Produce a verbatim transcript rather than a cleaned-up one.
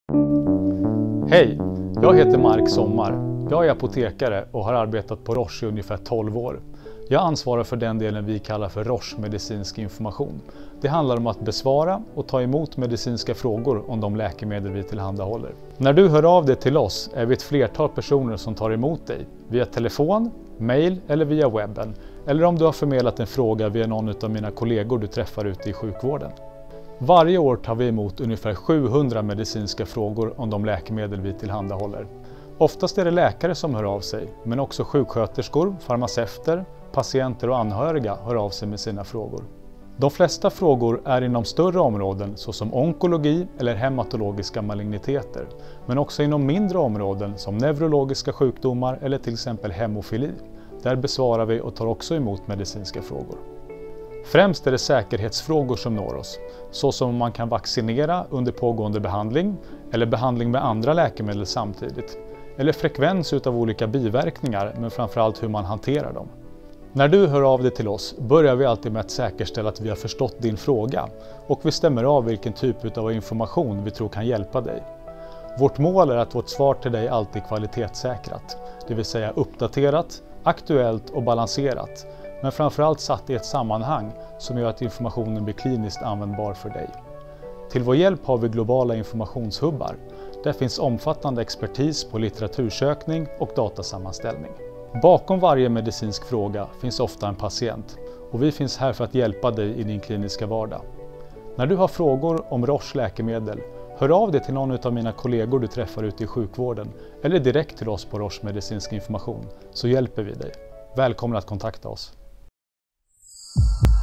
Hej, jag heter Mark Sommar. Jag är apotekare och har arbetat på Roche i ungefär tolv år. Jag ansvarar för den delen vi kallar för Roche medicinsk information. Det handlar om att besvara och ta emot medicinska frågor om de läkemedel vi tillhandahåller. När du hör av dig till oss är vi ett flertal personer som tar emot dig via telefon, mail eller via webben. Eller om du har förmedlat en fråga via någon av mina kollegor du träffar ute i sjukvården. Varje år tar vi emot ungefär sjuhundra medicinska frågor om de läkemedel vi tillhandahåller. Oftast är det läkare som hör av sig, men också sjuksköterskor, farmaceuter, patienter och anhöriga hör av sig med sina frågor. De flesta frågor är inom större områden såsom onkologi eller hematologiska maligniteter, men också inom mindre områden som neurologiska sjukdomar eller till exempel hemofili. Där besvarar vi och tar också emot medicinska frågor. Främst är det säkerhetsfrågor som når oss, såsom om man kan vaccinera under pågående behandling eller behandling med andra läkemedel samtidigt, eller frekvens utav olika biverkningar men framförallt hur man hanterar dem. När du hör av dig till oss börjar vi alltid med att säkerställa att vi har förstått din fråga och vi stämmer av vilken typ av information vi tror kan hjälpa dig. Vårt mål är att vårt svar till dig alltid är kvalitetssäkrat, det vill säga uppdaterat, aktuellt och balanserat, men framförallt satt i ett sammanhang som gör att informationen blir kliniskt användbar för dig. Till vår hjälp har vi globala informationshubbar. Där finns omfattande expertis på litteratursökning och datasammanställning. Bakom varje medicinsk fråga finns ofta en patient och vi finns här för att hjälpa dig i din kliniska vardag. När du har frågor om Roche läkemedel, hör av dig till någon av mina kollegor du träffar ute i sjukvården eller direkt till oss på Roche medicinsk information så hjälper vi dig. Välkommen att kontakta oss.